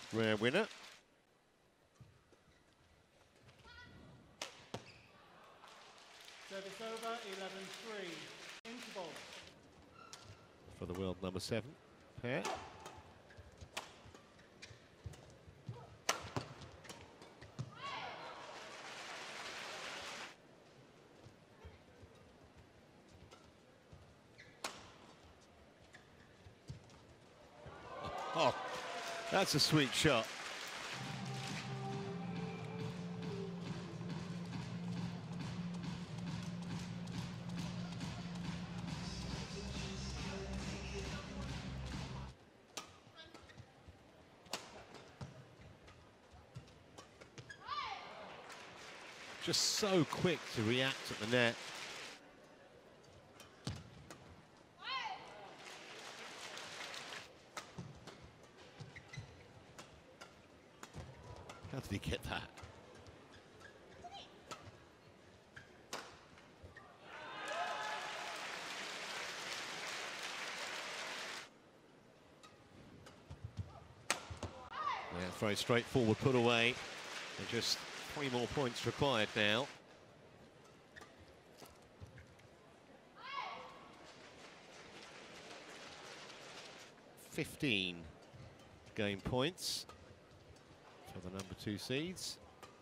Rare winner. Service over, 11-3. Interval. For the world number 7 pair. Oh, that's a sweet shot. Just so quick to react at the net. How did he get that? Yeah, very straightforward put away. And just 3 more points required now. $15 game points for the number 2 seeds.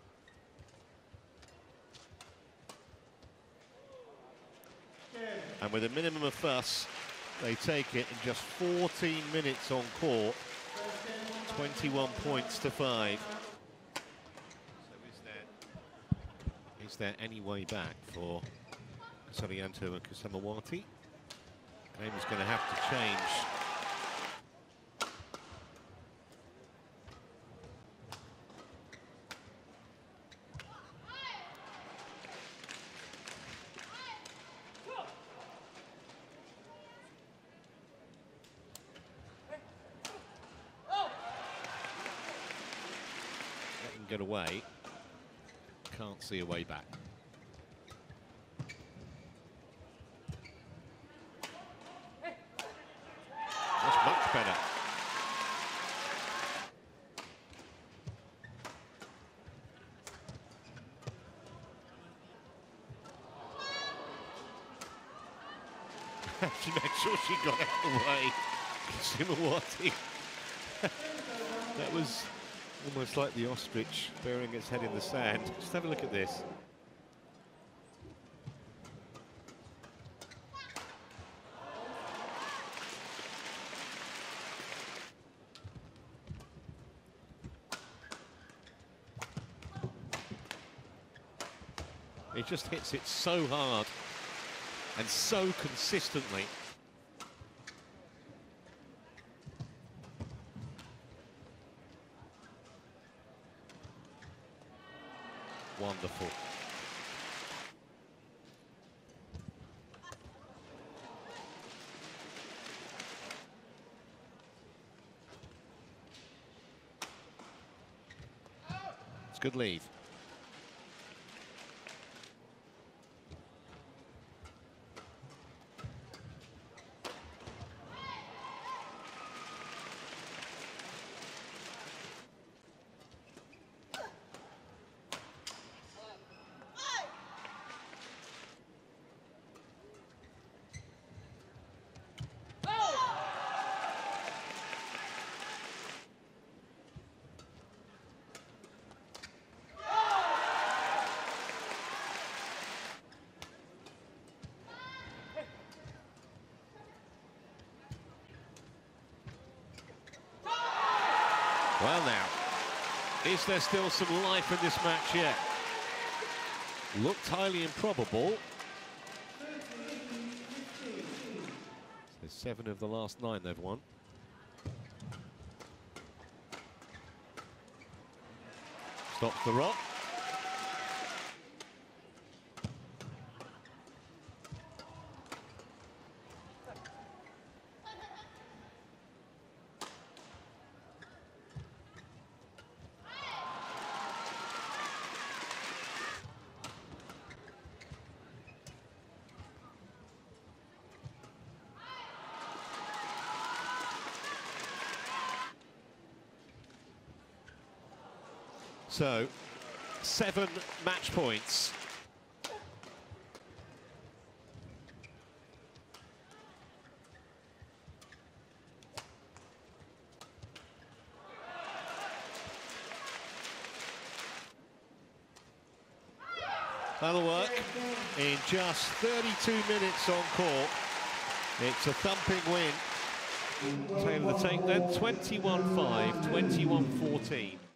And with a minimum of fuss, they take it in just 14 minutes on court. 21 points to 5. So is there any way back for Sulianto and Kusamawati? Game is going to have to change. Get away, can't see a way back. That's much better. She made sure she got out of the way. Kusamawati. That was almost like the ostrich burying its head in the sand. Just have a look at this. It just hits it so hard and so consistently. Wonderful. It's good lead. Well now, is there still some life in this match yet? Looked highly improbable. So 7 of the last 9 they've won. Stops the rock. So, 7 match points. That'll work in just 32 minutes on court. It's a thumping win. Taylor the take then, 21-5, 21-14.